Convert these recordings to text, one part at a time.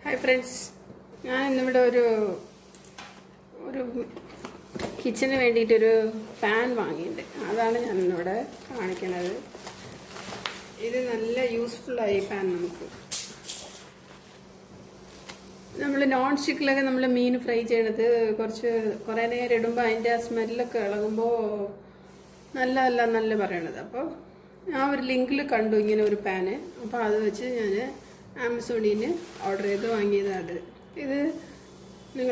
Hi friends, I am in a kitchen pan. That's a useful pan. We non-stick meat fry I link a pan. Amazon order this. This is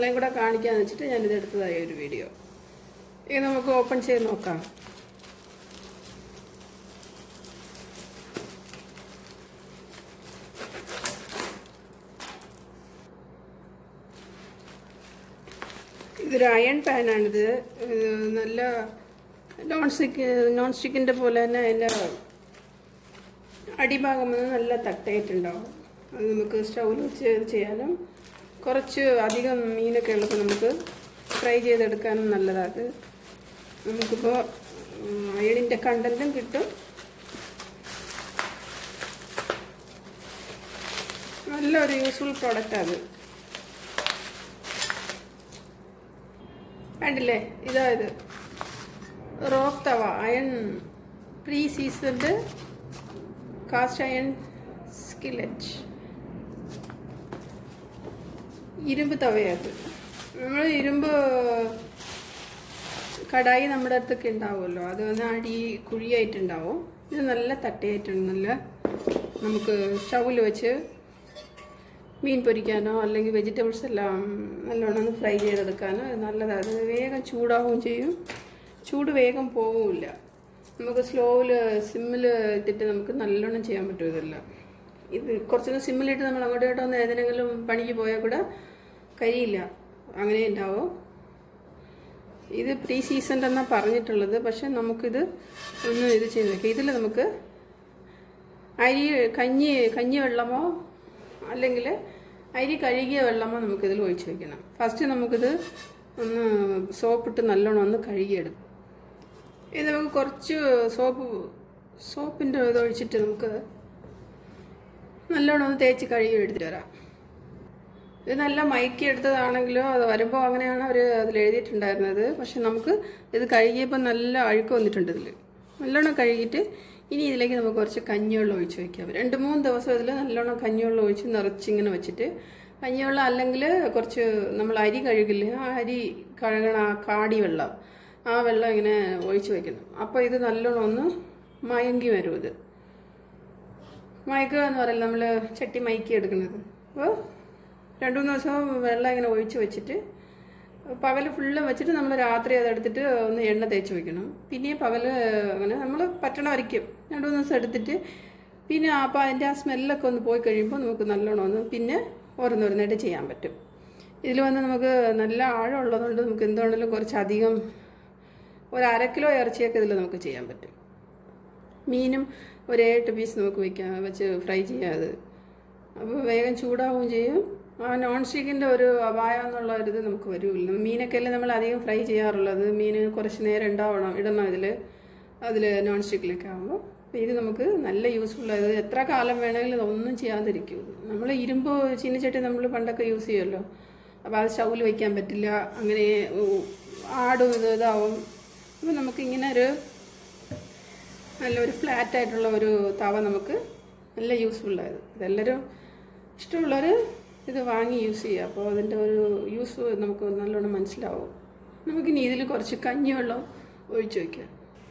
a video. We will open it. This is an iron pan. Non-stick in the we stove cheyanam korchu adhigam meenokku ellu namukku fry cheydedukkanum nalladadu namukku ipo iron inde content kittum nalla oru useful product adu kandille idha idu rock tawa iron pre-seasoned cast iron skillet ഇരുമ്പ് തവയത് നമ്മൾ ഇരുമ്പ് കടായി നമ്മുടെ അടുത്തൊക്കെ ഉണ്ടാവുമല്ലോ അത് അടി കുഴിയായിട്ടുണ്ടാവും ഇത് നല്ല തട്ടയായിട്ടുണ്ട് നല്ല നമുക്ക് സ്റ്റൗവിൽ വെച്ച് മീൻ പൊരിക്കാനോ അല്ലെങ്കിൽ വെജിറ്റബിൾസ് എല്ലാം നല്ലോണം ഫ്രൈ ചെയ്തെടുക്കാനോ നല്ലതാണ് വേഗം ചൂടാവുകയും ചെയ്യും ചൂട് വേഗം പോവില്ല നമുക്ക് സ്ലോയിൽ സിമ്മിൽ ഇട്ടിട്ട് നമുക്ക് നല്ലോണം ചെയ്യാൻ പറ്റും ഇതെല്ലാം ഇത് കുറച്ചൊന്ന് സിമ്മിലിട്ട് നമ്മൾ അങ്ങോട്ടോ ഒന്ന് ഏതെങ്കിലും പണിക്ക് പോയാൽ കൂടെ കരിയില്ല അങ്ങനെ ഉണ്ടാവും ഇത് പ്രീ സീസൺ എന്നാണ് പറഞ്ഞിട്ടുള്ളത് പക്ഷെ നമുക്കിത് ഒന്ന് ഇത് ചെയ്ത് നോക്കാം ഇതിൽ നമുക്ക് അരി കഞ്ഞി വെള്ളമോ അല്ലെങ്കിൽ അരി കഴുകിയ വെള്ളമോ നമുക്കിതിൽ ഒഴിച്ച് വയ്ക്കണം ഫസ്റ്റ് നമുക്കിത് ഒന്ന് സോപ്പിട്ട് നല്ലോണം ഒന്ന് കഴുകിയെടുക്കും ഇത് നമുക്ക് കുറച്ച് സോപ്പിൻ്റെ ഇത് ഒഴിച്ചിട്ട് നമുക്ക് നല്ലോണം ഒന്ന് തേച്ച് കഴുകി എടുത്തിട്ട് വരാം ഇത് നല്ല മയക്കി എടുത്തതാണെങ്കിലും അത് വരുമ്പോൾ അങ്ങനെയാണ് അവർ അതിൽ എഴുതിയിട്ടുണ്ടായിരുന്നത് പക്ഷെ നമുക്ക് ഇത് കഴുകിയപ്പോൾ നല്ല അഴുക്ക് വന്നിട്ടുണ്ട് ഇതിൽ നല്ലോണം കഴുകിയിട്ട് ഇനി ഇതിലേക്ക് നമുക്ക് കുറച്ച് കഞ്ഞിവെള്ളം ഒഴിച്ച് വയ്ക്കാം 2-3 ദിവസം ഇതിൽ നല്ലോണം കഞ്ഞിവെള്ളം ഒഴിച്ച് നിറച്ചിങ്ങനെ വെച്ചിട്ട് കഞ്ഞിവെള്ളം അല്ലെങ്കിൽ കുറച്ച് നമ്മൾ അരി കഴുകില്ലേ ആ അരി കഴുകണ കാടി വെള്ളം ആ വെള്ളം ഇങ്ങനെ ഒഴിച്ച് വയ്ക്കണം അപ്പോൾ ഇത് നല്ലോണം ഒന്ന് മയങ്ങി വരും ഇത് മയക്കുക എന്ന് പറയുന്നത് നമ്മൾ ചട്ടി മയക്കി എടുക്കുന്നത് അപ്പോൾ 2-3 ദിവസം വെള്ളം ഇങ്ങനെ ഒഴിച്ച് വെച്ചിട്ട് പകൽ ഫുള്ളും വെച്ചിട്ട് നമ്മൾ രാത്രി അതെടുത്തിട്ട് ഒന്ന് എണ്ണ തേച്ച് വയ്ക്കണം പിന്നെ പകൽ അങ്ങനെ നമ്മൾ പറ്റണ വരയ്ക്കും 2-3 ദിവസം എടുത്തിട്ട് പിന്നെ അപ്പോൾ അതിൻ്റെ ആ സ്മെല്ലൊക്കെ ഒന്ന് പോയി കഴിയുമ്പോൾ നമുക്ക് നല്ലോണം ഒന്ന് പിന്നെ ഓരോന്നോരോന്നായിട്ട് ചെയ്യാൻ പറ്റും ഇതിൽ വന്ന് നമുക്ക് നല്ല ആഴം ഉള്ളതുകൊണ്ട് നമുക്ക് എന്താണെങ്കിലും കുറച്ചധികം ഒരു 1/2 കിലോ ഇറച്ചിയൊക്കെ ഇതിൽ നമുക്ക് ചെയ്യാൻ പറ്റും മീനും ഒരു 8 പീസ് നമുക്ക് വെച്ച് ഫ്രൈ ചെയ്യാതെ അപ്പോൾ വേഗം ചൂടാവുകയും ചെയ്യും ആ നോൺ സ്റ്റിക്കിൻ്റെ ഒരു അപായം എന്നുള്ള ഒരു ഇത് നമുക്ക് വരില്ല മീനൊക്കെ അല്ലേ നമ്മൾ അധികം ഫ്രൈ ചെയ്യാറുള്ളത് മീൻ കുറച്ച് നേരം ഇടണം അതിൽ നോൺ സ്റ്റിക്കിലൊക്കെ ആകുമ്പോൾ അപ്പോൾ ഇത് നമുക്ക് നല്ല യൂസ്ഫുൾ ആയത് എത്ര കാലം വേണമെങ്കിലും ഇതൊന്നും ചെയ്യാതിരിക്കും നമ്മൾ ഇരുമ്പ് ചീനച്ചട്ടി നമ്മൾ പണ്ടൊക്കെ യൂസ് ചെയ്യുമല്ലോ അപ്പോൾ അത് സ്റ്റൗവിൽ വയ്ക്കാൻ പറ്റില്ല അങ്ങനെ ആടും ഇതാവും അപ്പോൾ നമുക്കിങ്ങനെ നല്ലൊരു ഫ്ലാറ്റായിട്ടുള്ള ഒരു തവ നമുക്ക് നല്ല യൂസ്ഫുള്ളായത് ഇതെല്ലാവരും ഇഷ്ടമുള്ളവർ ഇത് വാങ്ങി യൂസ് ചെയ്യുക അപ്പോൾ അതിൻ്റെ ഒരു യൂസ് നമുക്ക് നല്ലോണം മനസ്സിലാവും നമുക്കിനി ഇതിൽ കുറച്ച് കഞ്ഞിവെള്ളം ഒഴിച്ച് വയ്ക്കാം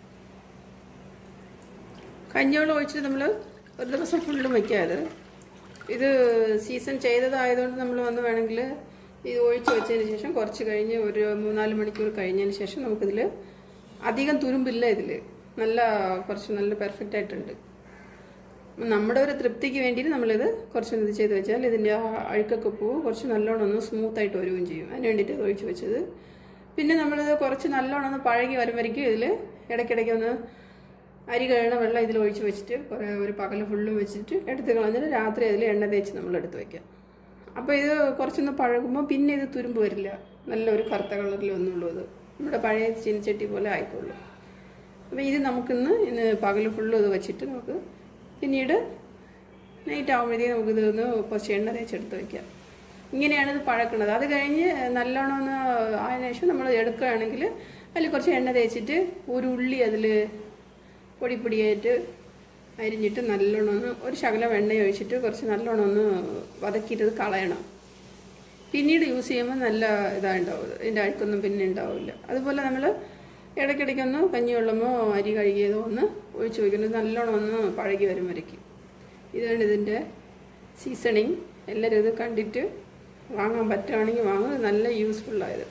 കഞ്ഞിവെള്ളം ഒഴിച്ചിട്ട് നമ്മൾ ഒരു ദിവസം ഫുള്ളും വയ്ക്കാതെ ഇത് സീസൺ ചെയ്തതായതുകൊണ്ട് നമ്മൾ വന്ന് വേണമെങ്കിൽ ഇത് ഒഴിച്ച് വെച്ചതിന് ശേഷം കുറച്ച് കഴിഞ്ഞ് ഒരു 3-4 മണിക്കൂർ കഴിഞ്ഞതിന് ശേഷം നമുക്കിതിൽ അധികം തുരുമ്പില്ല ഇതിൽ കുറച്ച് നല്ല പെർഫെക്റ്റ് ആയിട്ടുണ്ട് നമ്മുടെ ഒരു തൃപ്തിക്ക് വേണ്ടിയിട്ട് നമ്മളിത് കുറച്ചൊന്ന് ഇത് ചെയ്ത് വെച്ചാൽ ഇതിൻ്റെ ആ അഴുക്കൊക്കെ പോവും കുറച്ച് നല്ലോണം ഒന്ന് സ്മൂത്തായിട്ട് വരികയും ചെയ്യും അതിന് വേണ്ടിയിട്ട് ഒഴിച്ച് വെച്ചത് പിന്നെ നമ്മളിത് കുറച്ച് നല്ലോണം ഒന്ന് പഴകി വരുമ്പോഴേക്കും ഇതിൽ ഇടയ്ക്കിടയ്ക്ക് ഒന്ന് അരി കഴുകണ വെള്ളം ഇതിൽ ഒഴിച്ച് വെച്ചിട്ട് ഒരു പകൽ ഫുള്ളും വെച്ചിട്ട് എടുത്ത് കളഞ്ഞിട്ട് രാത്രി അതിൽ എണ്ണ തേച്ച് നമ്മൾ എടുത്ത് വയ്ക്കാം അപ്പോൾ ഇത് കുറച്ചൊന്ന് പഴകുമ്പോൾ പിന്നെ ഇത് തുരുമ്പ് വരില്ല നല്ലൊരു കറുത്ത കളറിൽ ഒന്നുള്ളൂ അത് നമ്മുടെ പഴയ ചീനച്ചട്ടി പോലെ ആയിക്കോളൂ അപ്പോൾ ഇത് നമുക്കിന്ന് പകൽ ഫുള്ളും ഇത് വെച്ചിട്ട് നമുക്ക് പിന്നീട് നൈറ്റ് ആവുമ്പോഴത്തേക്കും നമുക്കിതൊന്ന് കുറച്ച് എണ്ണ തേച്ചെടുത്ത് വയ്ക്കാം ഇങ്ങനെയാണ് ഇത് പഴക്കുന്നത്. അത് കഴിഞ്ഞ് നല്ലോണം ഒന്ന് ആയതിനു ശേഷം നമ്മൾ എടുക്കുകയാണെങ്കിൽ അതിൽ കുറച്ച് എണ്ണ തേച്ചിട്ട് ഒരു ഉള്ളി അതിൽ പൊടിയായിട്ട് അരിഞ്ഞിട്ട് നല്ലോണം ഒന്ന് ഒരു ശകലം എണ്ണ ഒഴിച്ചിട്ട് കുറച്ച് നല്ലോണം ഒന്ന് വതക്കിയിട്ട് കളയണം. പിന്നീട് യൂസ് ചെയ്യുമ്പോൾ നല്ല ഇതായിട്ടുണ്ടാവും, ഇതിൻ്റെ അഴുക്കൊന്നും പിന്നെ ഉണ്ടാവില്ല. അതുപോലെ നമ്മൾ ഇടയ്ക്കിടയ്ക്കൊന്ന് കഞ്ഞിവെള്ളമോ അരി കഴുകിയതോ ഒന്ന് ഒഴിച്ച് വയ്ക്കുന്നത് നല്ലോണം ഒന്ന് പഴകി വരും വരയ്ക്കും. ഇതാണ് ഇതിൻ്റെ സീസണിങ്. എല്ലാവരും ഇത് കണ്ടിട്ട് വാങ്ങാൻ പറ്റുകയാണെങ്കിൽ വാങ്ങും. നല്ല യൂസ്ഫുള്ളായത്.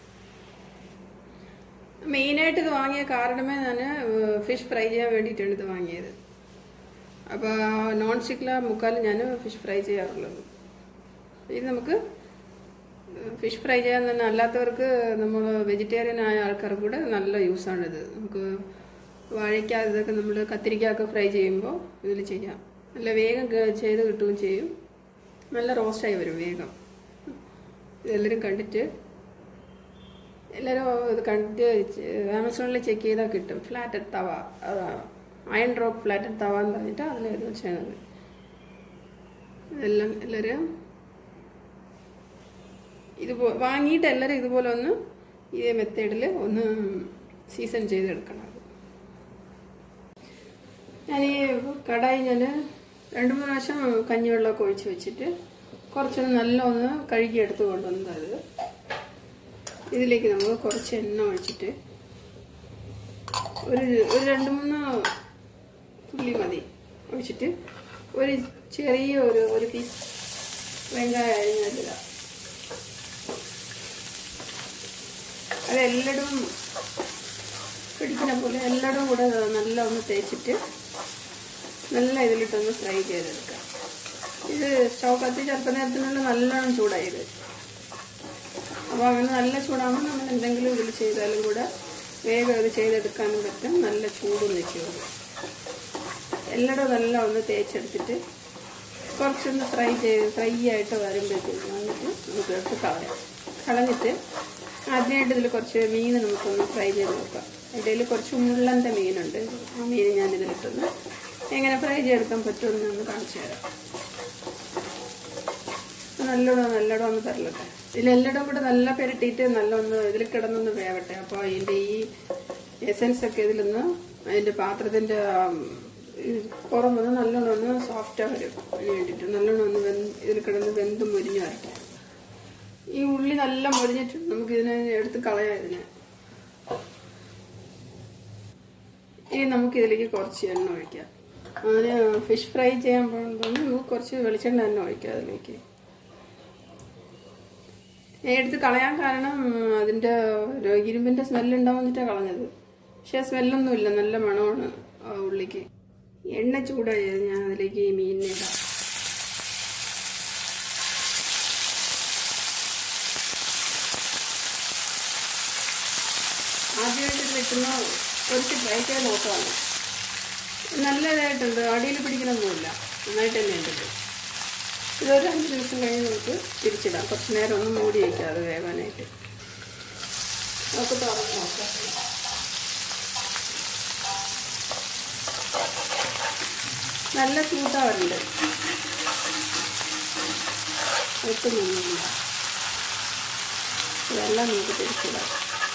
മെയിനായിട്ട് ഇത് വാങ്ങിയ കാരണമേ ഞാൻ ഫിഷ് ഫ്രൈ ചെയ്യാൻ വേണ്ടിയിട്ടാണ് ഇത് വാങ്ങിയത്. അപ്പോൾ നോൺ സ്റ്റിക്കിലാണ് മുക്കാലും ഞാൻ ഫിഷ് ഫ്രൈ ചെയ്യാറുള്ളത്. ഇത് നമുക്ക് ഫിഷ് ഫ്രൈ ചെയ്യാൻ തന്നെ അല്ലാത്തവർക്ക്, നമ്മൾ വെജിറ്റേറിയൻ ആയ ആൾക്കാർക്ക് കൂടെ നല്ല യൂസാണിത്. നമുക്ക് വാഴയ്ക്ക ഇതൊക്കെ നമ്മൾ കത്തിരിക്കൊക്കെ ഫ്രൈ ചെയ്യുമ്പോൾ ഇതിൽ ചെയ്യാം. നല്ല വേഗം ചെയ്ത് കിട്ടുകയും ചെയ്യും. നല്ല റോസ്റ്റായി വരും വേഗം. ഇതെല്ലാവരും കണ്ടിട്ട് ആമസോണിൽ ചെക്ക് ചെയ്താൽ കിട്ടും. Flatted tawa, iron rock flatted tawa എന്ന് പറഞ്ഞിട്ട് അതിലായിരുന്നു ചെയ്യണത്. ഇതെല്ലാം എല്ലാവരും വാങ്ങിയിട്ട് എല്ലാവരും ഇതുപോലെ ഒന്ന് ഇതേ മെത്തേഡിൽ ഒന്ന് സീസൺ ചെയ്തെടുക്കണം. ഞാൻ ഈ കടായി 2-3 പ്രാവശ്യം കഞ്ഞിവെള്ളമൊക്കെ ഒഴിച്ച് വെച്ചിട്ട് കുറച്ചൊന്ന് നല്ല ഒന്ന് കഴുകിയെടുത്ത് കൊണ്ടുവന്നത്. ഇതിലേക്ക് നമുക്ക് കുറച്ച് എണ്ണ ഒഴിച്ചിട്ട് ഒരു 2-3 തുള്ളി മതി ഒഴിച്ചിട്ട് ഒരു ചെറിയ ഒരു പീസ് വെങ്കായം അരിഞ്ഞിടുക. അതെല്ലായിടും പിടിക്കുന്ന പോലെ എല്ലായിടും കൂടെ നല്ല ഒന്ന് തേച്ചിട്ട് നല്ല ഇതിലിട്ടൊന്ന് ഫ്രൈ ചെയ്തെടുക്കുക. ഇത് സ്റ്റൗ കത്തി ചെറുപ്പനേരത്തിനുള്ള നല്ലോണം ചൂടായത്. അപ്പോൾ അങ്ങനെ നല്ല ചൂടാകുമ്പോൾ നമ്മൾ എന്തെങ്കിലും ഇതിൽ ചെയ്താലും കൂടെ വേഗം ഇത് ചെയ്തെടുക്കാനും പറ്റും. നല്ല ചൂടും നിൽക്കും. എല്ലായിടും നല്ല ഒന്ന് തേച്ചെടുത്തിട്ട് കുറച്ചൊന്ന് ഫ്രൈ ആയിട്ട് വരുമ്പോഴത്തേക്കും വന്നിട്ട് നമുക്ക് എടുത്ത് കളഞ്ഞിട്ട് ആദ്യമായിട്ട് ഇതിൽ കുറച്ച് മീൻ നമുക്കൊന്ന് ഫ്രൈ ചെയ്ത് നോക്കാം. ഇടയിൽ കുറച്ച് മുള്ളൻ്റെ മീനുണ്ട്. ആ മീൻ ഞാനിതിലിട്ടൊന്ന് എങ്ങനെ ഫ്രൈ ചെയ്തെടുക്കാൻ പറ്റുമെന്ന് ഒന്ന് കാണിച്ചു തരാം. നല്ലോണം ഒന്ന് തരലട്ടെ. ഇതിലെല്ലാം കൂടെ നല്ല പെരട്ടിയിട്ട് നല്ലൊന്ന് ഇതിൽ കിടന്നൊന്ന് വേവട്ടെ. അപ്പോൾ അതിൻ്റെ ഈ എസൻസ് ഒക്കെ ഇതിലൊന്ന് അതിൻ്റെ പാത്രത്തിൻ്റെ പുറം വന്ന് നല്ലോണം ഒന്ന് സോഫ്റ്റാ വരും. അതിന് വേണ്ടിയിട്ട് നല്ലോണം ഒന്ന് ഇതിൽ കിടന്ന് വെന്തും മുരിഞ്ഞു വരട്ടെ. ഈ ഉള്ളി നല്ല മുരിഞ്ഞിട്ട് നമുക്കിതിനെ എടുത്ത് കളയാം. ഇനി നമുക്കിതിലേക്ക് കുറച്ച് എണ്ണ ഒഴിക്കാം. അതിന് ഫിഷ് ഫ്രൈ ചെയ്യാൻ പോകുമ്പോൾ നമുക്ക് കുറച്ച് വെളിച്ചെണ്ണ തന്നെ ഒഴിക്കാം അതിലേക്ക്. എടുത്ത് കളയാൻ കാരണം അതിൻ്റെ ഒരു ഇരുമ്പിൻ്റെ സ്മെല്ലുണ്ടാവുന്നിട്ടാണ് കളഞ്ഞത്. പക്ഷെ സ്മെല്ലൊന്നുമില്ല, നല്ല മണമാണ് ഉള്ളിക്ക്. എണ്ണ ചൂടായത് ഞാൻ അതിലേക്ക് ഈ മീനിനെ ഇടാം. ആദ്യമായിട്ട് വെക്കുന്ന കുറച്ച് ഫ്രൈ ചെയ്ത് നോക്കാണ്. നല്ലതായിട്ടുണ്ട്, അടിയിൽ പിടിക്കണമൊന്നുമില്ല, നന്നായിട്ട് തന്നെ ഉണ്ട്. ഇതൊരു 5 നിമിഷം കഴിഞ്ഞ് നമുക്ക് തിരിച്ചിടാം. കുറച്ച് നേരം ഒന്ന് മൂടി വയ്ക്കാം അത് വേവാനായിട്ട്. നമുക്ക് തുറന്ന് നോക്കാം. നല്ല ചൂടാറുണ്ട്, ഒട്ടുമൊന്നുമില്ല. ഇതെല്ലാം നമുക്ക് തിരിച്ചിടാം.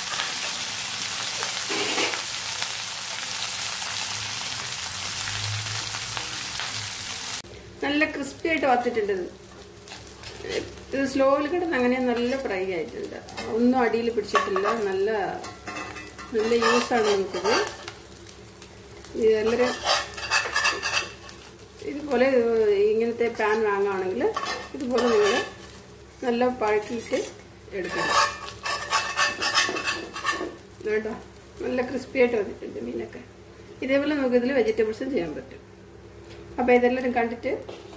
നല്ല ക്രിസ്പി ആയിട്ട് വത്തിട്ടുണ്ട്. ഇത് സ്ലോയിൽ കിടന്ന് അങ്ങനെ നല്ല ഫ്രൈ ആയിട്ടുണ്ട്. ഒന്നും അടിയിൽ പിടിച്ചിട്ടില്ല. നല്ല യൂസാണ് നമുക്കിത്. ഇതെല്ലാവരും ഇതുപോലെ ഇങ്ങനത്തെ പാൻ വാങ്ങുകയാണെങ്കിൽ ഇതുപോലെ നിങ്ങൾ നല്ല പഴക്കിയിട്ട് എടുക്കണം കേട്ടോ. നല്ല ക്രിസ്പി ആയിട്ട് വന്നിട്ടുണ്ട് മീനൊക്കെ. ഇതേപോലെ നമുക്കിതിൽ വെജിറ്റബിൾസും ചെയ്യാൻ പറ്റും. അപ്പോൾ ഇതെല്ലാവരും കണ്ടിട്ട്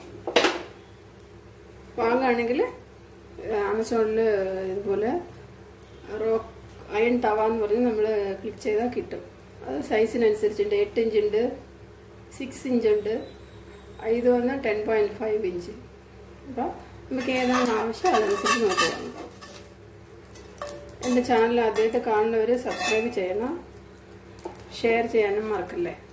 വാങ്ങുകയാണെങ്കിൽ ആമസോണിൽ ഇതുപോലെ റോക്ക് അയൺ തവ എന്ന് പറഞ്ഞ് നമ്മൾ ക്ലിക്ക് ചെയ്താൽ കിട്ടും. അത് സൈസിനനുസരിച്ചുണ്ട്. 8 ഇഞ്ചുണ്ട്, 6 ഇഞ്ചുണ്ട്, ഇത് വന്ന് 10.5 ഇഞ്ച്. അപ്പോൾ നമുക്ക് ഏതാണ് ആവശ്യം അതനുസരിച്ച് നോക്കി വാങ്ങാം. എൻ്റെ ചാനൽ ആദ്യമായിട്ട് കാണുന്നവർ സബ്സ്ക്രൈബ് ചെയ്യണം, ഷെയർ ചെയ്യാനും മറക്കല്ലേ.